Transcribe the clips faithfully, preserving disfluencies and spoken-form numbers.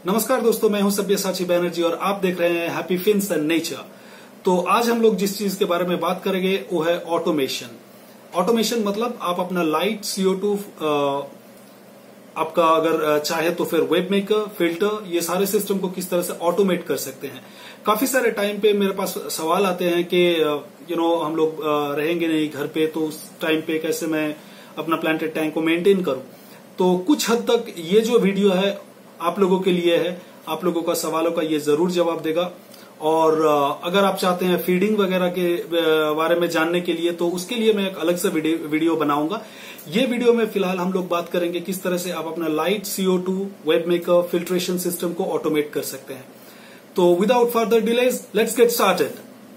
नमस्कार दोस्तों, मैं हूं सब्यसाची बैनर्जी और आप देख रहे हैं हैप्पी फिन्स एंड नेचर। तो आज हम लोग जिस चीज के बारे में बात करेंगे वो है ऑटोमेशन। ऑटोमेशन मतलब आप अपना लाइट, सी ओ टू, आपका अगर चाहे तो फिर वेब मेकर, फिल्टर, ये सारे सिस्टम को किस तरह से ऑटोमेट कर सकते हैं। काफी सारे टाइम पे मेरे पास सवाल आते हैं कि यू नो हम लोग रहेंगे नहीं घर पे, तो उस टाइम पे कैसे मैं अपना प्लांटेड टैंक को मेंटेन करूं। तो कुछ हद तक ये जो वीडियो है आप लोगों के लिए है, आप लोगों का सवालों का ये जरूर जवाब देगा। और अगर आप चाहते हैं फीडिंग वगैरह के बारे में जानने के लिए, तो उसके लिए मैं एक अलग से वीडियो बनाऊंगा। ये वीडियो में फिलहाल हम लोग बात करेंगे किस तरह से आप अपना light, C O two, wave maker, filtration system को ऑटोमेट कर सकते हैं। तो without further delays let's get started.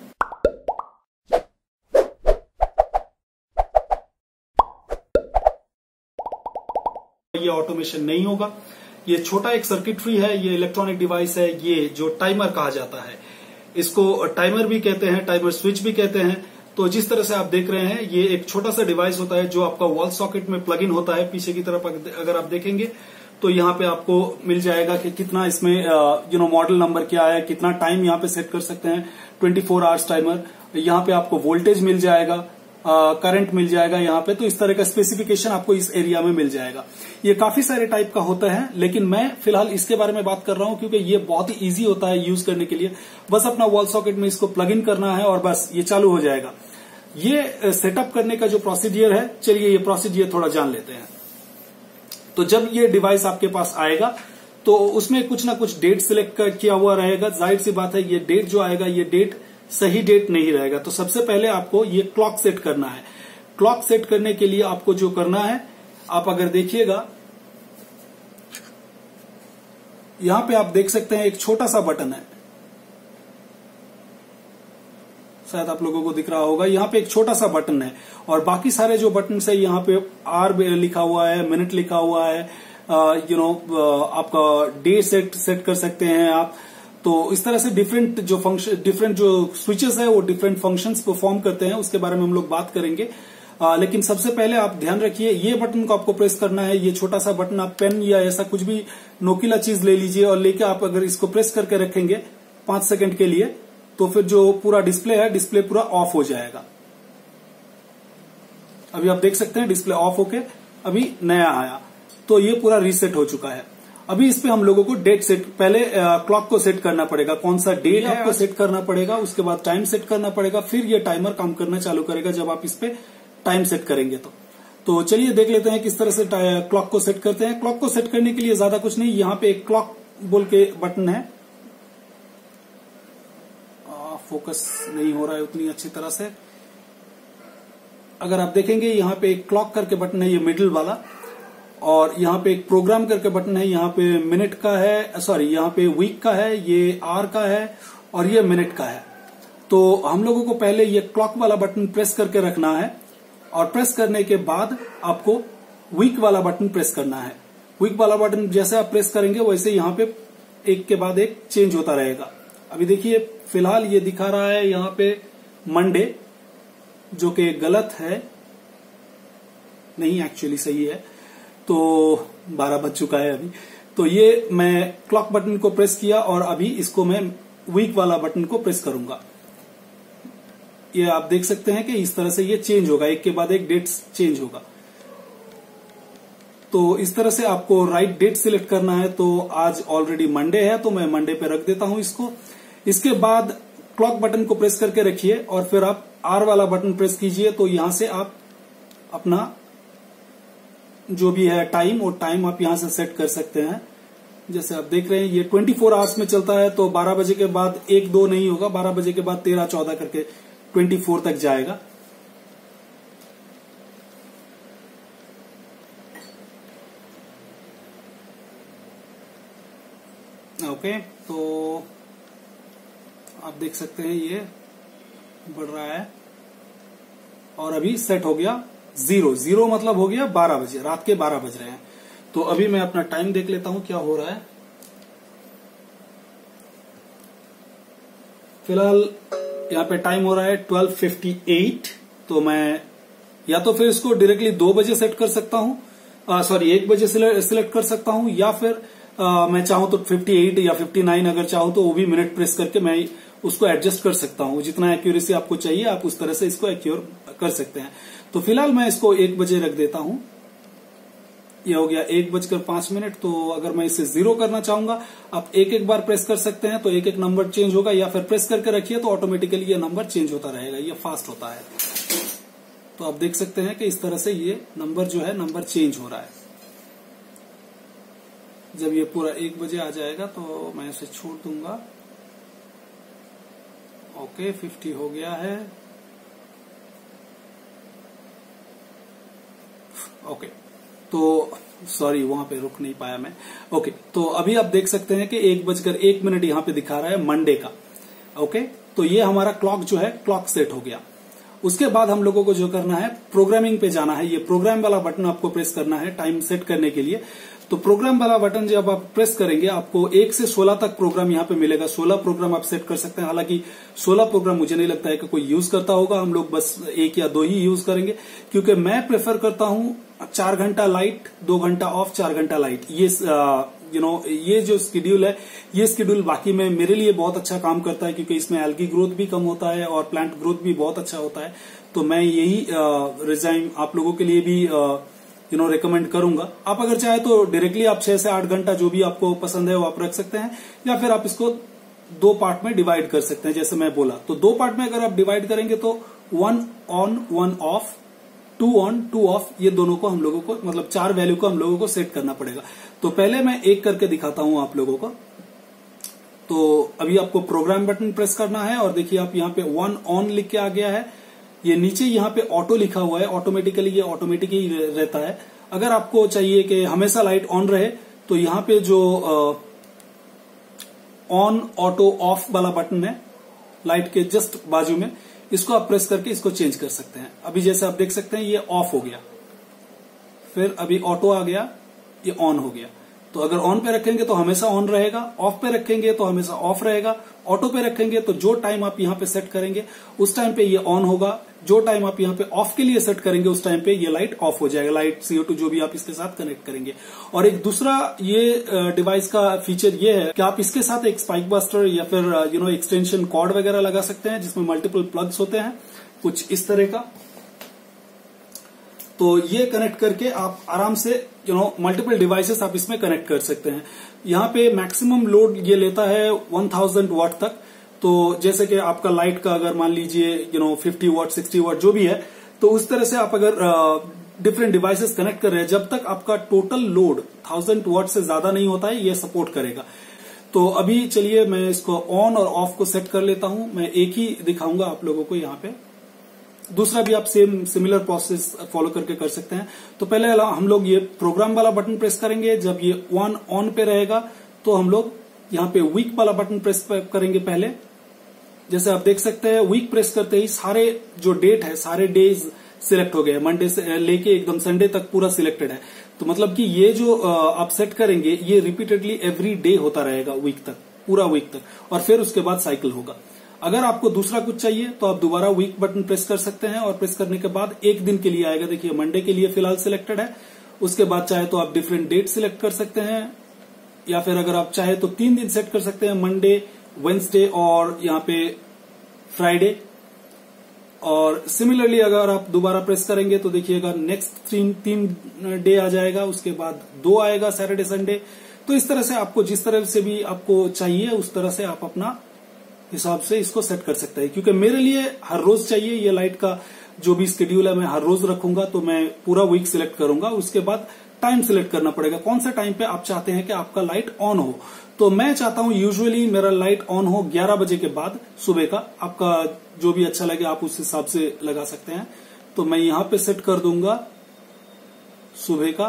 ये ऑटोमेशन नहीं होगा, ये छोटा एक सर्किटरी है, ये इलेक्ट्रॉनिक डिवाइस है, ये जो टाइमर कहा जाता है। इसको टाइमर भी कहते हैं, टाइमर स्विच भी कहते हैं। तो जिस तरह से आप देख रहे हैं, ये एक छोटा सा डिवाइस होता है जो आपका वॉल सॉकेट में प्लग इन होता है। पीछे की तरफ अगर आप देखेंगे तो यहाँ पे आपको मिल जाएगा कि कितना इसमें यू नो मॉडल नंबर क्या है, कितना टाइम यहाँ पे सेट कर सकते हैं, ट्वेंटी फोर आवर्स टाइमर। यहाँ पे आपको वोल्टेज मिल जाएगा, करंट uh, मिल जाएगा यहाँ पे। तो इस तरह का स्पेसिफिकेशन आपको इस एरिया में मिल जाएगा। ये काफी सारे टाइप का होता है, लेकिन मैं फिलहाल इसके बारे में बात कर रहा हूं क्योंकि ये बहुत ही इजी होता है यूज करने के लिए। बस अपना वॉल सॉकेट में इसको प्लग इन करना है और बस ये चालू हो जाएगा। ये सेटअप करने का जो प्रोसीडियर है, चलिए ये प्रोसीडियर थोड़ा जान लेते हैं। तो जब ये डिवाइस आपके पास आएगा तो उसमें कुछ ना कुछ डेट सिलेक्ट किया हुआ रहेगा। जाहिर सी बात है, ये डेट जो आएगा ये डेट सही डेट नहीं रहेगा। तो सबसे पहले आपको ये क्लॉक सेट करना है। क्लॉक सेट करने के लिए आपको जो करना है, आप अगर देखिएगा यहां पे आप देख सकते हैं एक छोटा सा बटन है, शायद आप लोगों को दिख रहा होगा। यहाँ पे एक छोटा सा बटन है और बाकी सारे जो बटन है यहाँ पे आर लिखा हुआ है, मिनट लिखा हुआ है, यू नो आपका डे सेट सेट कर सकते हैं आप। तो इस तरह से डिफरेंट जो फंक्शन डिफरेंट जो स्विचेस है वो डिफरेंट फंक्शंस परफॉर्म करते हैं, उसके बारे में हम लोग बात करेंगे। आ, लेकिन सबसे पहले आप ध्यान रखिए, ये बटन को आपको प्रेस करना है। ये छोटा सा बटन, आप पेन या ऐसा कुछ भी नोकीला चीज ले लीजिए और लेके आप अगर इसको प्रेस करके रखेंगे पांच सेकंड के लिए, तो फिर जो पूरा डिस्प्ले है, डिस्प्ले पूरा ऑफ हो जाएगा। अभी आप देख सकते हैं डिस्प्ले ऑफ होके अभी नया आया, तो ये पूरा रीसेट हो चुका है। अभी इस पे हम लोगों को डेट सेट, पहले क्लॉक को सेट करना पड़ेगा, कौन सा डेट आपको सेट करना पड़ेगा, उसके बाद टाइम सेट करना पड़ेगा, फिर ये टाइमर काम करना चालू करेगा जब आप इस पे टाइम सेट करेंगे। तो तो चलिए देख लेते हैं किस तरह से क्लॉक को सेट करते हैं। क्लॉक को सेट करने के लिए ज्यादा कुछ नहीं, यहाँ पे एक क्लॉक बोल के बटन है। आ, फोकस नहीं हो रहा है उतनी अच्छी तरह से। अगर आप देखेंगे यहाँ पे एक क्लॉक करके बटन है, ये मिडिल वाला, और यहाँ पे एक प्रोग्राम करके बटन है। यहाँ पे मिनट का है, सॉरी यहाँ पे वीक का है, ये आर का है और ये मिनट का है। तो हम लोगों को पहले ये क्लॉक वाला बटन प्रेस करके रखना है और प्रेस करने के बाद आपको वीक वाला बटन प्रेस करना है। वीक वाला बटन जैसे आप प्रेस करेंगे वैसे यहाँ पे एक के बाद एक चेंज होता रहेगा। अभी देखिए फिलहाल ये दिखा रहा है यहाँ पे मंडे, जो कि गलत है, नहीं एक्चुअली सही है। तो बारह बज चुका है अभी। तो ये मैं क्लॉक बटन को प्रेस किया और अभी इसको मैं वीक वाला बटन को प्रेस करूंगा। ये आप देख सकते हैं कि इस तरह से ये चेंज होगा, एक के बाद एक डेट चेंज होगा। तो इस तरह से आपको राइट डेट सिलेक्ट करना है। तो आज ऑलरेडी मंडे है, तो मैं मंडे पे रख देता हूं इसको। इसके बाद क्लॉक बटन को प्रेस करके रखिए और फिर आप आर वाला बटन प्रेस कीजिए। तो यहां से आप अपना जो भी है टाइम, और टाइम आप यहां से सेट कर सकते हैं। जैसे आप देख रहे हैं ये ट्वेंटी फोर आवर्स में चलता है, तो बारह बजे के बाद एक दो नहीं होगा, बारह बजे के बाद तेरह चौदह करके ट्वेंटी फोर तक जाएगा। ओके, तो आप देख सकते हैं ये बढ़ रहा है और अभी सेट हो गया जीरो। जीरो मतलब हो गया बारह बजे, रात के बारह बज रहे हैं। तो अभी मैं अपना टाइम देख लेता हूं क्या हो रहा है। फिलहाल यहाँ पे टाइम हो रहा है ट्वेल्व फिफ्टी एट। तो मैं या तो फिर इसको डायरेक्टली दो बजे सेट कर सकता हूं, सॉरी एक बजे सिलेक्ट कर सकता हूं, या फिर आ, मैं चाहूं तो अट्ठावन या उनसठ अगर चाहूं तो वो भी मिनट प्रेस करके मैं उसको एडजस्ट कर सकता हूं। जितना एक्यूरेसी आपको चाहिए आप उस तरह से इसको एक्यूर कर सकते हैं। तो फिलहाल मैं इसको एक बजे रख देता हूं। ये हो गया एक बजकर पांच मिनट। तो अगर मैं इसे जीरो करना चाहूंगा आप एक एक बार प्रेस कर सकते हैं, तो एक एक नंबर चेंज होगा, या फिर प्रेस करके रखिए तो ऑटोमेटिकली ये नंबर चेंज होता रहेगा। ये फास्ट होता है। तो आप देख सकते हैं कि इस तरह से ये नंबर जो है नंबर चेंज हो रहा है। जब ये पूरा एक बजे आ जाएगा तो मैं इसे छोड़ दूंगा। ओके, पचास हो गया है। ओके, तो सॉरी वहां पे रुक नहीं पाया मैं। ओके, तो अभी आप देख सकते हैं कि एक बजकर एक मिनट यहाँ पे दिखा रहा है मंडे का। ओके, तो ये हमारा क्लॉक जो है क्लॉक सेट हो गया। उसके बाद हम लोगों को जो करना है प्रोग्रामिंग पे जाना है। ये प्रोग्राम वाला बटन आपको प्रेस करना है टाइम सेट करने के लिए। तो प्रोग्राम वाला बटन जब आप प्रेस करेंगे आपको एक से सोलह तक प्रोग्राम यहाँ पे मिलेगा। सोलह प्रोग्राम आप सेट कर सकते हैं। हालांकि सोलह प्रोग्राम मुझे नहीं लगता है कि कोई यूज करता होगा। हम लोग बस एक या दो ही यूज करेंगे, क्योंकि मैं प्रेफर करता हूं चार घंटा लाइट, दो घंटा ऑफ, चार घंटा लाइट। ये यू नो ये जो स्केड्यूल है, ये स्केड्यूल बाकी में मेरे लिए बहुत अच्छा काम करता है, क्योंकि इसमें एल्गी ग्रोथ भी कम होता है और प्लांट ग्रोथ भी बहुत अच्छा होता है। तो मैं यही रिजाइन आप लोगों के लिए भी यू नो रिकमेंड करूंगा। आप अगर चाहे तो डायरेक्टली आप छह से आठ घंटा जो भी आपको पसंद है वो आप रख सकते हैं, या फिर आप इसको दो पार्ट में डिवाइड कर सकते हैं। जैसे मैं बोला तो दो पार्ट में अगर आप डिवाइड करेंगे तो one on one off, two on two off, ये दोनों को हम लोगों को मतलब चार वैल्यू को हम लोगों को सेट करना पड़ेगा। तो पहले मैं एक करके दिखाता हूं आप लोगों को। तो अभी आपको प्रोग्राम बटन प्रेस करना है और देखिए आप यहाँ पे वन ऑन लिख के आ गया है। ये नीचे यहाँ पे ऑटो लिखा हुआ है, ऑटोमेटिकली ये ऑटोमेटिक ही रहता है। अगर आपको चाहिए कि हमेशा लाइट ऑन रहे तो यहाँ पे जो ऑन ऑटो ऑफ वाला बटन है लाइट के जस्ट बाजू में, इसको आप प्रेस करके इसको चेंज कर सकते हैं। अभी जैसे आप देख सकते हैं ये ऑफ हो गया, फिर अभी ऑटो आ गया, ये ऑन हो गया। तो अगर ऑन पे रखेंगे तो हमेशा ऑन रहेगा, ऑफ पे रखेंगे तो हमेशा ऑफ रहेगा, ऑटो पे रखेंगे तो जो टाइम आप यहाँ पे सेट करेंगे उस टाइम पे ये ऑन होगा, जो टाइम आप यहाँ पे ऑफ के लिए सेट करेंगे उस टाइम पे ये लाइट ऑफ हो जाएगा। लाइट सी ओ टू जो भी आप इसके साथ कनेक्ट करेंगे। और एक दूसरा ये डिवाइस का फीचर ये है कि आप इसके साथ एक स्पाइक बस्टर या फिर यू नो एक्सटेंशन कॉर्ड वगैरह लगा सकते हैं, जिसमें मल्टीपल प्लग्स होते हैं कुछ इस तरह का। तो ये कनेक्ट करके आप आराम से यू नो मल्टीपल डिवाइसेस आप इसमें कनेक्ट कर सकते हैं। यहाँ पे मैक्सिमम लोड ये लेता है वन थाउजेंड वाट तक। तो जैसे कि आपका लाइट का अगर मान लीजिए you know fifty watt, sixty watt जो भी है, तो उस तरह से आप अगर डिफरेंट डिवाइसेस कनेक्ट कर रहे हैं, जब तक आपका टोटल लोड थाउजेंड वाट से ज्यादा नहीं होता है ये सपोर्ट करेगा। तो अभी चलिए मैं इसको ऑन और ऑफ को सेट कर लेता हूं। मैं एक ही दिखाऊंगा आप लोगों को यहाँ पे, दूसरा भी आप सेम सिमिलर प्रोसेस फॉलो करके कर सकते हैं। तो पहले हम लोग ये प्रोग्राम वाला बटन प्रेस करेंगे। जब ये वन ऑन पे रहेगा तो हम लोग यहाँ पे वीक वाला बटन प्रेस करेंगे पहले। जैसे आप देख सकते हैं वीक प्रेस करते ही सारे जो डेट है सारे डेज सिलेक्ट हो गए, मंडे से लेके एकदम संडे तक पूरा सिलेक्टेड है। तो मतलब कि ये जो आप सेट करेंगे ये रिपीटेडली एवरी डे होता रहेगा वीक तक, पूरा वीक तक, और फिर उसके बाद साइकिल होगा। अगर आपको दूसरा कुछ चाहिए तो आप दोबारा वीक बटन प्रेस कर सकते हैं, और प्रेस करने के बाद एक दिन के लिए आएगा। देखिए मंडे के लिए फिलहाल सिलेक्टेड है। उसके बाद चाहे तो आप डिफरेंट डेट सिलेक्ट कर सकते हैं, या फिर अगर आप चाहे तो तीन दिन सेट कर सकते हैं, मंडे, वेंसडे और यहाँ पे फ्राइडे। और सिमिलरली अगर आप दोबारा प्रेस करेंगे तो देखिएगा नेक्स्ट तीन तीन डे आ जाएगा, उसके बाद दो आएगा सैटरडे संडे। तो इस तरह से आपको जिस तरह से भी आपको चाहिए उस तरह से आप अपना हिसाब से इसको सेट कर सकते हैं। क्योंकि मेरे लिए हर रोज चाहिए ये लाइट का जो भी शेड्यूल है मैं हर रोज रखूंगा, तो मैं पूरा वीक सिलेक्ट करूंगा। उसके बाद टाइम सिलेक्ट करना पड़ेगा, कौन सा टाइम पे आप चाहते हैं कि आपका लाइट ऑन हो। तो मैं चाहता हूं यूजुअली मेरा लाइट ऑन हो ग्यारह बजे के बाद सुबह का। आपका जो भी अच्छा लगे आप उस हिसाब से लगा सकते हैं। तो मैं यहां पे सेट कर दूंगा सुबह का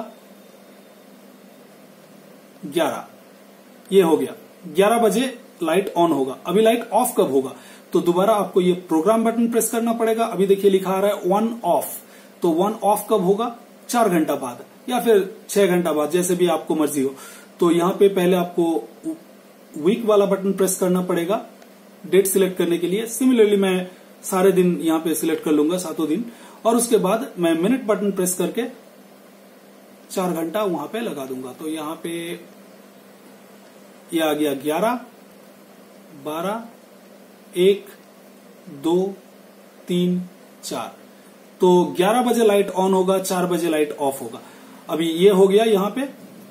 ग्यारह, ये हो गया ग्यारह बजे लाइट ऑन होगा। अभी लाइट ऑफ कब होगा तो दोबारा आपको ये प्रोग्राम बटन प्रेस करना पड़ेगा। अभी देखिए लिखा आ रहा है वन ऑफ, तो वन ऑफ कब होगा, चार घंटा बाद या फिर छह घंटा बाद, जैसे भी आपको मर्जी हो। तो यहाँ पे पहले आपको वीक वाला बटन प्रेस करना पड़ेगा डेट सिलेक्ट करने के लिए। सिमिलरली मैं सारे दिन यहाँ पे सिलेक्ट कर लूंगा, सातों दिन, और उसके बाद मैं मिनट बटन प्रेस करके चार घंटा वहां पे लगा दूंगा। तो यहाँ पे ये आ गया ग्यारह, बारह, एक, दो, तीन, चार। तो ग्यारह बजे लाइट ऑन होगा, चार बजे लाइट ऑफ होगा। अभी ये हो गया यहां पे,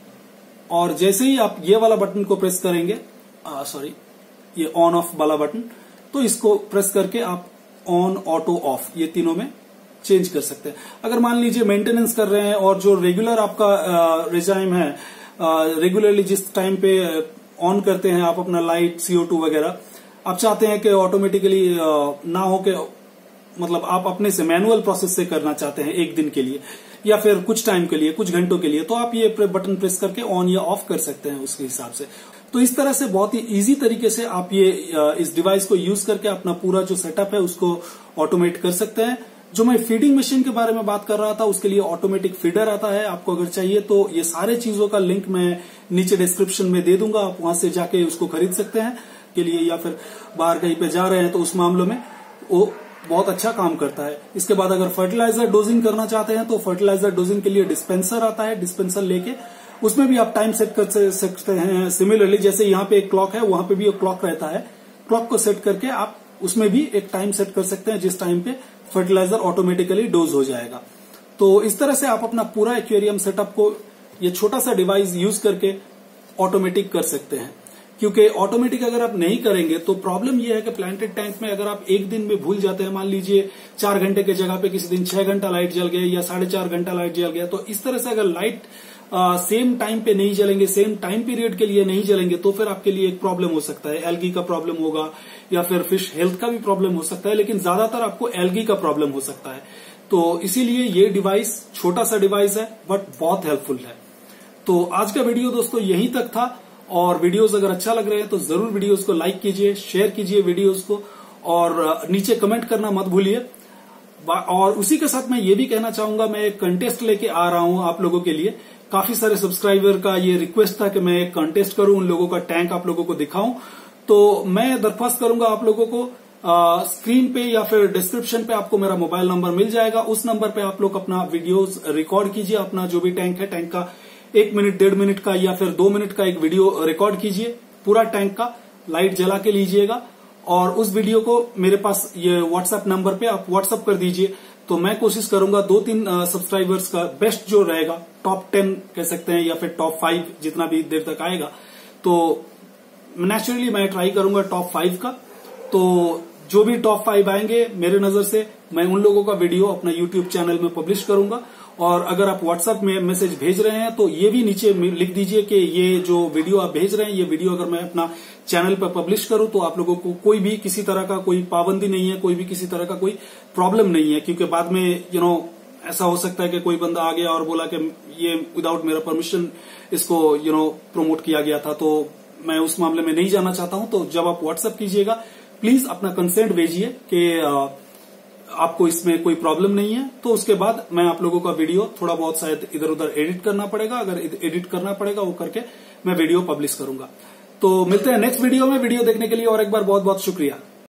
और जैसे ही आप ये वाला बटन को प्रेस करेंगे, सॉरी ये ऑन ऑफ वाला बटन, तो इसको प्रेस करके आप ऑन, ऑटो, ऑफ ये तीनों में चेंज कर सकते हैं। अगर मान लीजिए मेंटेनेंस कर रहे हैं और जो रेगुलर आपका रेजाइम है, रेगुलरली जिस टाइम पे ऑन करते हैं आप अपना लाइट, सी ओ टू वगैरह, आप चाहते हैं कि ऑटोमेटिकली ना हो के, मतलब आप अपने से मैनुअल प्रोसेस से करना चाहते हैं एक दिन के लिए या फिर कुछ टाइम के लिए, कुछ घंटों के लिए, तो आप ये बटन प्रेस करके ऑन या ऑफ कर सकते हैं उसके हिसाब से। तो इस तरह से बहुत ही इजी तरीके से आप ये इस डिवाइस को यूज करके अपना पूरा जो सेटअप है उसको ऑटोमेट कर सकते हैं। जो मैं फीडिंग मशीन के बारे में बात कर रहा था, उसके लिए ऑटोमेटिक फीडर आता है। आपको अगर चाहिए तो ये सारे चीजों का लिंक मैं नीचे डिस्क्रिप्शन में दे दूंगा, आप वहां से जाके उसको खरीद सकते हैं के लिए, या फिर बाहर कहीं पे जा रहे हैं तो उस मामलों में वो बहुत अच्छा काम करता है। इसके बाद अगर फर्टिलाइजर डोजिंग करना चाहते हैं तो फर्टिलाइजर डोजिंग के लिए डिस्पेंसर आता है। डिस्पेंसर लेके उसमें भी आप टाइम सेट कर सकते हैं। सिमिलरली जैसे यहाँ पे एक क्लॉक है, वहां पे भी एक क्लॉक रहता है। क्लॉक को सेट करके आप उसमें भी एक टाइम सेट कर सकते हैं जिस टाइम पे फर्टिलाइजर ऑटोमेटिकली डोज हो जाएगा। तो इस तरह से आप अपना पूरा एक्वेरियम सेटअप को ये छोटा सा डिवाइस यूज करके ऑटोमेटिक कर सकते हैं। क्योंकि ऑटोमेटिक अगर आप नहीं करेंगे तो प्रॉब्लम यह है कि प्लांटेड टैंक में अगर आप एक दिन में भूल जाते हैं, मान लीजिए चार घंटे की जगह पे किसी दिन छह घंटा लाइट जल गया या साढ़े चार घंटा लाइट जल गया, तो इस तरह से अगर लाइट आ, सेम टाइम पे नहीं जलेंगे, सेम टाइम पीरियड के लिए नहीं जलेंगे, तो फिर आपके लिए एक प्रॉब्लम हो सकता है। एल्गी का प्रॉब्लम होगा या फिर फिश हेल्थ का भी प्रॉब्लम हो सकता है, लेकिन ज्यादातर आपको एल्गी का प्रॉब्लम हो सकता है। तो इसीलिए ये डिवाइस छोटा सा डिवाइस है बट बहुत हेल्पफुल है। तो आज का वीडियो दोस्तों यहीं तक था, और वीडियोस अगर अच्छा लग रहे हैं तो जरूर वीडियोस को लाइक कीजिए, शेयर कीजिए वीडियोस को, और नीचे कमेंट करना मत भूलिए। और उसी के साथ मैं ये भी कहना चाहूंगा, मैं एक कंटेस्ट लेके आ रहा हूं आप लोगों के लिए। काफी सारे सब्सक्राइबर का ये रिक्वेस्ट था कि मैं एक कंटेस्ट करूं, उन लोगों का टैंक आप लोगों को दिखाऊं। तो मैं दरख्वास्त करूंगा आप लोगों को, आ, स्क्रीन पे या फिर डिस्क्रिप्शन पे आपको मेरा मोबाइल नंबर मिल जाएगा। उस नंबर पे आप लोग अपना वीडियोस रिकॉर्ड कीजिए, अपना जो भी टैंक है, टैंक का एक मिनट डेढ़ मिनट का या फिर दो मिनट का एक वीडियो रिकॉर्ड कीजिए, पूरा टैंक का लाइट जला के लीजिएगा, और उस वीडियो को मेरे पास ये व्हाट्सएप नंबर पे आप व्हाट्सएप कर दीजिए। तो मैं कोशिश करूंगा दो तीन सब्सक्राइबर्स का बेस्ट जो रहेगा, टॉप टेन कह सकते हैं या फिर टॉप फाइव, जितना भी देर तक आएगा, तो नेचुरली मैं ट्राई करूंगा टॉप फाइव का। तो जो भी टॉप फाइव आएंगे मेरे नजर से, मैं उन लोगों का वीडियो अपना यूट्यूब चैनल में पब्लिश करूंगा। और अगर आप व्हाट्सएप में मैसेज भेज रहे हैं तो ये भी नीचे लिख दीजिए कि ये जो वीडियो आप भेज रहे हैं, ये वीडियो अगर मैं अपना चैनल पर पब्लिश करूं तो आप लोगों को कोई भी किसी तरह का कोई पाबंदी नहीं है, कोई भी किसी तरह का कोई प्रॉब्लम नहीं है। क्योंकि बाद में यू नो ऐसा हो सकता है कि कोई बंदा आ गया और बोला कि ये विदाउट मेरा परमिशन इसको यू नो प्रमोट किया गया था, तो मैं उस मामले में नहीं जाना चाहता हूं। तो जब आप व्हाट्सएप कीजिएगा प्लीज अपना कंसेंट भेजिए कि आपको इसमें कोई प्रॉब्लम नहीं है। तो उसके बाद मैं आप लोगों का वीडियो थोड़ा बहुत शायद इधर उधर एडिट करना पड़ेगा, अगर एडिट करना पड़ेगा वो करके मैं वीडियो पब्लिश करूंगा। तो मिलते हैं नेक्स्ट वीडियो में। वीडियो देखने के लिए और एक बार बहुत बहुत शुक्रिया।